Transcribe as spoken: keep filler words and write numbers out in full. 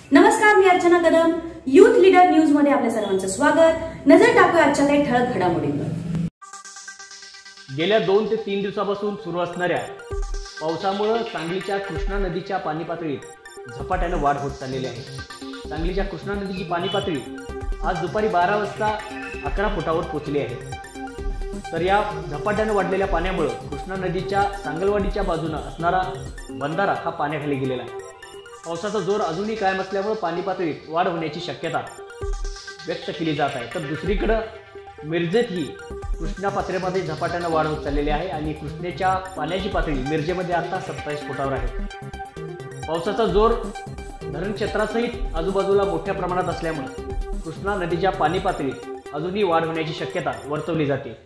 नमस्कार, मी Archana Kadam. Youth leader news मध्ये आपल्या सर्वांचं स्वागत. नजर टाकूया आजच्या काही ठळक घडामोडींवर. गेल्या दोन ते तीन दिवसापासून सुरू असणाऱ्या पावसामुळे सांगलीच्या कृष्णा नदीच्या पाणी पातळीत झपाट्याने वाढ होत चाललेली आहे. सांगलीच्या कृष्णा नदीची पाणी पातळी आज दुपारी बारा वाजता अकरा फुटावर पोहोचली आहे. तर या झपाट्याने वाढलेल्या पाण्यामुळे कृष्णा नदीच्या सांगलवाडीच्या बाजूने असणारा बंधारा हा पाण्याखाली गेलेला आहे. पावसाचा जोर अजूनही कायम असल्यामुळे पाणी पातळीत वाढ होण्याची शक्यता व्यक्त केली जात आहे. तर दुसरीकडे मिरजेत ही कृष्णा पातळीमध्ये झपाट्याने वाढ होत चाललेली आहे आणि कृष्णेच्या पाण्याची पातळी मिरजेमध्ये आता सत्तावीस फुटावर आहे. पावसाचा जोर धरण क्षेत्रासहित आजूबाजूला मोठ्या प्रमाणात असल्यामुळे कृष्णा नदीच्या पाणी पातळीत अजूनही वाढ होण्याची शक्यता वर्तवली जाते.